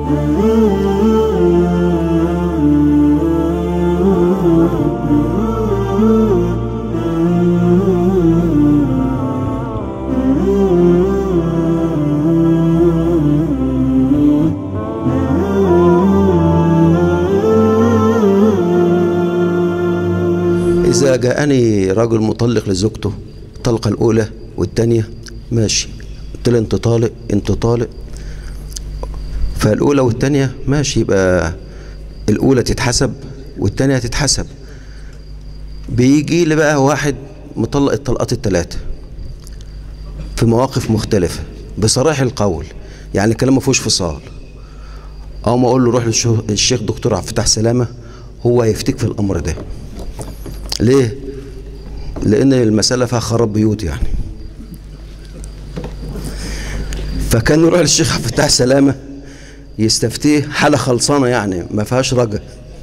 إذا جاءني راجل مطلق لزوجته الطلقة الأولى والتانية ماشي، قلت له أنت طالق أنت طالق، فالأولى والتانية ماشي، يبقى الأولى تتحسب والتانية تتحسب. بيجي لي بقى واحد مطلق الطلقات التلاتة في مواقف مختلفة بصراحة القول، يعني الكلام ما فيهوش فصال. أو ما أقول له روح للشيخ دكتور عبد الفتاح سلامة، هو هيفتيك في الأمر ده. ليه؟ لأن المسألة فيها خراب بيوت يعني. فكان يروح للشيخ عبد الفتاح سلامة يستفتيه حالة خلصانة يعني ما فيهاش رجا.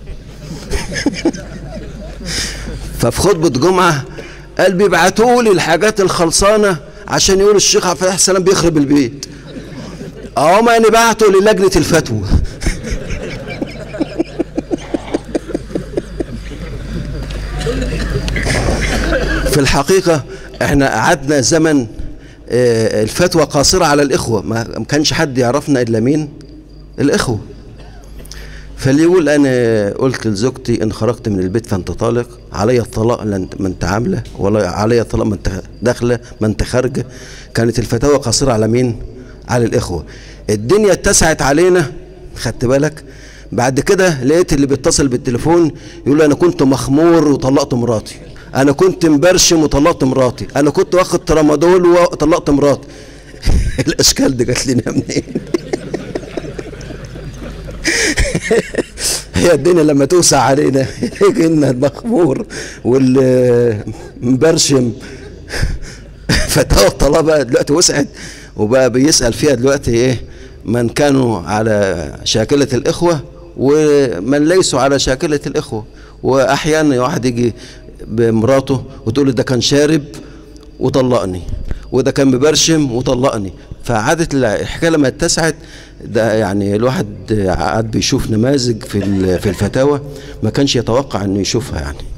ففي خطبة جمعة قال بيبعتوا لي الحاجات الخلصانة عشان يقول الشيخ عبد الفتاح سلامة بيخرب البيت. ما أنا بعته للجنة الفتوى. في الحقيقة احنا قعدنا زمن الفتوى قاصرة على الإخوة، ما كانش حد يعرفنا إلا مين؟ الإخوة. فاللي يقول أنا قلت لزوجتي إن خرجت من البيت فأنت طالق، علي الطلاق ما أنت عاملة، ولا علي الطلاق ما أنت داخلة ما أنت خارجة. كانت الفتاوى قاصرة على مين؟ على الإخوة. الدنيا اتسعت علينا، خدت بالك؟ بعد كده لقيت اللي بيتصل بالتليفون يقول أنا كنت مخمور وطلقت مراتي، أنا كنت مبرشم وطلقت مراتي، أنا كنت واخد ترامادول وطلقت مراتي. الأشكال دي جات لنا منين؟ هي الدنيا لما توسع علينا يجي لنا المخمور والمبرشم. فتاوى الطلاق بقى دلوقتي وسعت، وبقى بيسأل فيها دلوقتي إيه؟ من كانوا على شاكلة الإخوة ومن ليسوا على شاكلة الإخوة. وأحيانا واحد يجي بمراته وتقول له ده كان شارب وطلقني، وده كان مبرشم وطلقني. فعادت الحكايه لما اتسعت ده يعني الواحد قعد بيشوف نماذج في الفتاوى ما كانش يتوقع انه يشوفها يعني.